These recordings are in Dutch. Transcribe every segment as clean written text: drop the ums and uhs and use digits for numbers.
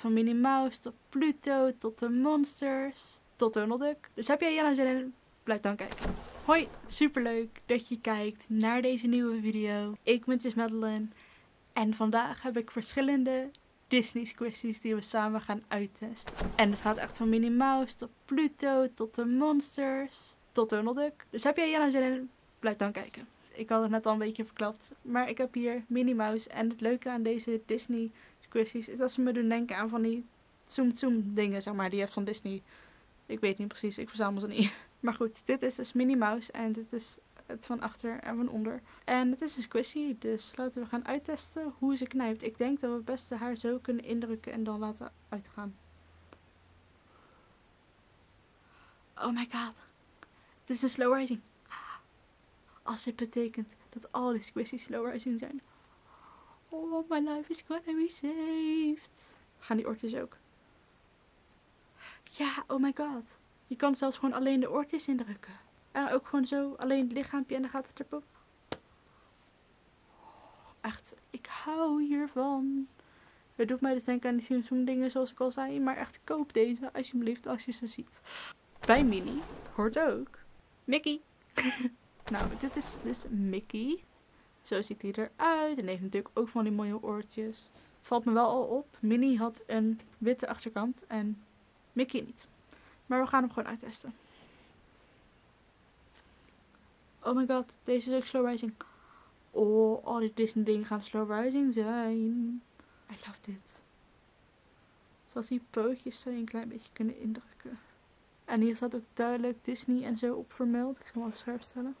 van Minnie Mouse tot Pluto, tot de Monsters, tot Donald Duck. Dus heb jij hier nou zin in? Blijf dan kijken. Hoi, superleuk dat je kijkt naar deze nieuwe video. Ik ben Madeline en vandaag heb ik verschillende Disney squishies die we samen gaan uittesten. En het gaat echt van Minnie Mouse tot Pluto, tot de Monsters, tot Donald Duck. Dus heb jij hier nou zin in? Blijf dan kijken. Ik had het net al een beetje verklapt, maar ik heb hier Minnie Mouse. En het leuke aan deze Disney squishies is dat ze me doen denken aan van die Tsum Tsum dingen, zeg maar, die je hebt van Disney. Ik weet niet precies, ik verzamel ze niet. Maar goed, dit is dus Minnie Mouse en dit is het van achter en van onder. En het is een squishy, dus laten we gaan uittesten hoe ze knijpt. Ik denk dat we best haar zo kunnen indrukken en dan laten uitgaan. Oh my god, dit is een slow rising. Als dit betekent dat al die squishies slow rising zijn. Oh, my life is gonna be saved. Gaan die oortjes ook? Ja, oh my god. Je kan zelfs gewoon alleen de oortjes indrukken. En ook gewoon zo alleen het lichaampje en dan gaat het erop. Echt, ik hou hiervan. Het doet mij dus denken aan die Simpson dingen zoals ik al zei. Maar echt, koop deze alsjeblieft als je ze ziet. Bij Minnie hoort ook Mickey. Nou, dit is dus Mickey. Zo ziet hij eruit. En heeft natuurlijk ook van die mooie oortjes. Het valt me wel al op. Minnie had een witte achterkant en Mickey niet. Maar we gaan hem gewoon uittesten. Oh my god, deze is ook slow rising. Oh, al die Disney dingen gaan slow rising zijn. I love dit. Zoals die pootjes zo een klein beetje kunnen indrukken. En hier staat ook duidelijk Disney en zo op vermeld. Ik zal hem even scherp stellen.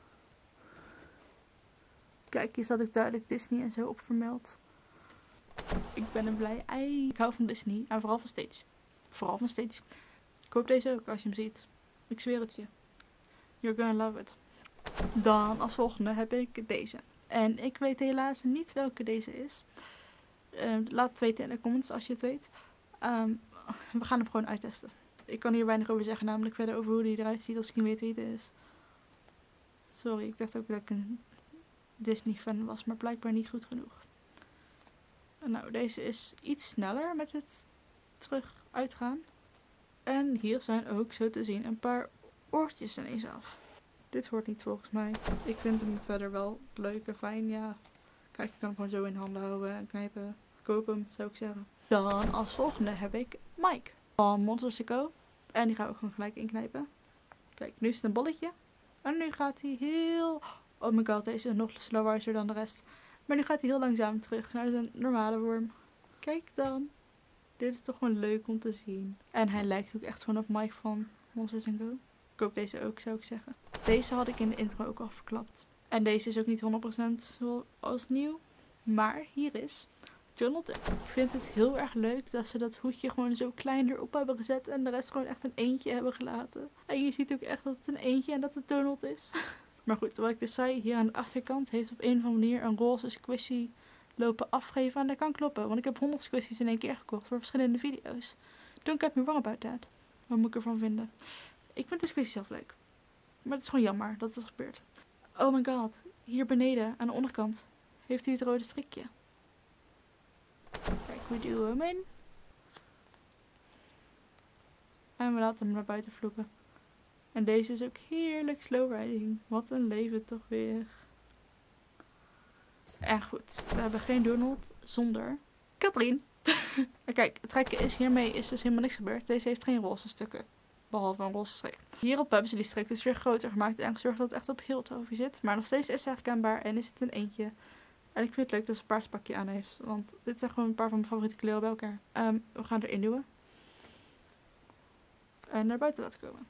Kijk, hier staat ook duidelijk Disney en zo op vermeld. Ik ben een blij ei. Ik hou van Disney en vooral van Stitch. Vooral van Stitch. Ik koop deze ook als je hem ziet. Ik zweer het je. You're gonna love it. Dan als volgende heb ik deze. En ik weet helaas niet welke deze is. Laat het weten in de comments als je het weet. We gaan hem gewoon uittesten. Ik kan hier weinig over zeggen, namelijk verder over hoe hij eruit ziet als ik niet weet wie het is. Sorry, ik dacht ook dat ik een Disney fan was, maar blijkbaar niet goed genoeg. Nou, deze is iets sneller met het terug uitgaan. En hier zijn ook zo te zien een paar oortjes ineens af. Dit hoort niet volgens mij. Ik vind hem verder wel leuk en fijn, ja. Kijk, ik kan hem gewoon zo in handen houden en knijpen. Koop hem, zou ik zeggen. Dan als volgende heb ik Mike van Monsters & Co. En die gaan we ook gewoon gelijk inknijpen. Kijk, nu is het een bolletje. En nu gaat hij heel... Oh my god, deze is nog slow riser dan de rest. Maar nu gaat hij heel langzaam terug naar zijn normale vorm. Kijk dan. Dit is toch gewoon leuk om te zien. En hij lijkt ook echt gewoon op Mike van Monsters & Co. Ik koop deze ook, zou ik zeggen. Deze had ik in de intro ook al verklapt. En deze is ook niet 100% zoals nieuw. Maar hier is Donald Duck. Ik vind het heel erg leuk dat ze dat hoedje gewoon zo klein erop hebben gezet. En de rest gewoon echt een eendje hebben gelaten. En je ziet ook echt dat het een eendje en dat het Donald is. Maar goed, wat ik dus zei, hier aan de achterkant heeft op een of andere manier een roze squishy lopen afgeven. En dat kan kloppen, want ik heb 100 squishies in één keer gekocht voor verschillende video's. Don't get me wrong about that. Wat moet ik ervan vinden? Ik vind de squishy zelf leuk. Maar het is gewoon jammer dat het gebeurt. Oh my god, hier beneden aan de onderkant heeft hij het rode strikje. Kijk, we duwen hem in. En we laten hem naar buiten vloepen. En deze is ook heerlijk slow riding. Wat een leven toch weer. En goed, we hebben geen Donald zonder Katrien. En kijk, het trekken is hiermee is dus helemaal niks gebeurd. Deze heeft geen roze stukken. Behalve een roze strik. Hierop hebben ze die strik dus weer groter gemaakt en gezorgd dat het echt op heel het hoofdje zit. Maar nog steeds is ze herkenbaar en is het een eentje. En ik vind het leuk dat ze een paars pakje aan heeft. Want dit zijn gewoon een paar van mijn favoriete kleuren bij elkaar. We gaan erin duwen. En naar buiten laten komen.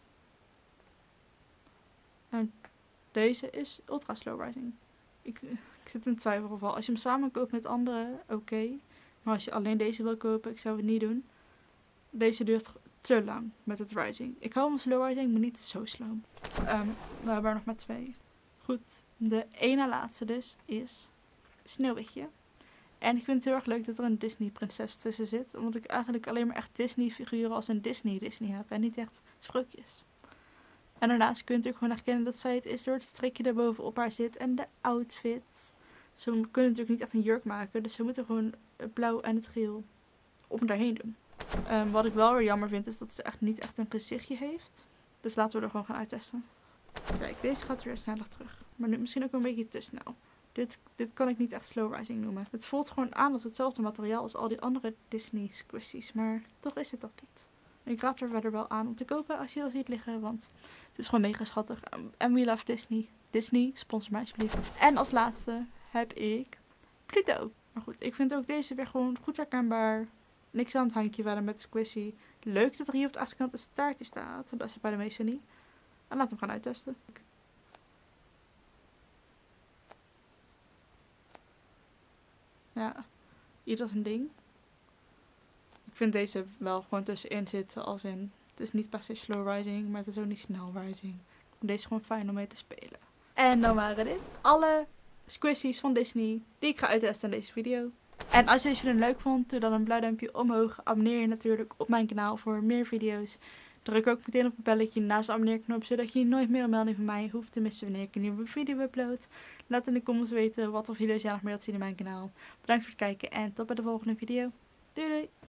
En deze is ultra slow rising. Ik zit in twijfelgeval. Als je hem samen koopt met anderen, oké. Maar als je alleen deze wil kopen, ik zou het niet doen. Deze duurt te lang met het rising. Ik hou van slow rising, maar niet zo slow. We hebben er nog maar 2. Goed, de ene laatste dus is Sneeuwwitje. En ik vind het heel erg leuk dat er een Disney prinses tussen zit. Omdat ik eigenlijk alleen maar echt Disney figuren als een Disney heb. En niet echt sprookjes. En daarnaast kun je natuurlijk gewoon herkennen dat zij het is door het strikje daarboven op haar zit. En de outfit. Ze kunnen natuurlijk niet echt een jurk maken. Dus ze moeten gewoon het blauw en het geel op en daarheen doen. Wat ik wel weer jammer vind is dat ze echt niet echt een gezichtje heeft. Dus laten we er gewoon gaan uittesten. Kijk, deze gaat weer sneller terug. Maar nu misschien ook een beetje te snel. Dit kan ik niet echt slow rising noemen. Het voelt gewoon aan als hetzelfde materiaal als al die andere Disney squishies. Maar toch is het dat niet. Ik raad er verder wel aan om te kopen als je dat ziet liggen. Want het is gewoon mega schattig. En we love Disney. Disney, sponsor mij alsjeblieft. En als laatste heb ik Pluto. Maar goed, ik vind ook deze weer gewoon goed herkenbaar. Niks aan het handje verder met squishy. Leuk dat er hier op de achterkant een staartje staat. Dat is het bij de meeste niet. En laten we hem gaan uittesten. Ja, ieder zijn ding. Ik vind deze wel gewoon tussenin zitten als in... Het is niet per se slow rising, maar het is ook niet snel rising. Ik vind deze gewoon fijn om mee te spelen. En dan waren dit alle squishies van Disney die ik ga uittesten in deze video. En als je deze video leuk vond, doe dan een blauw duimpje omhoog. Abonneer je natuurlijk op mijn kanaal voor meer video's. Druk ook meteen op het belletje naast de abonneerknop, zodat je nooit meer een melding van mij hoeft te missen wanneer ik een nieuwe video upload. Laat in de comments weten wat voor video's jij nog meer wilt zien in mijn kanaal. Bedankt voor het kijken en tot bij de volgende video. Doei doei!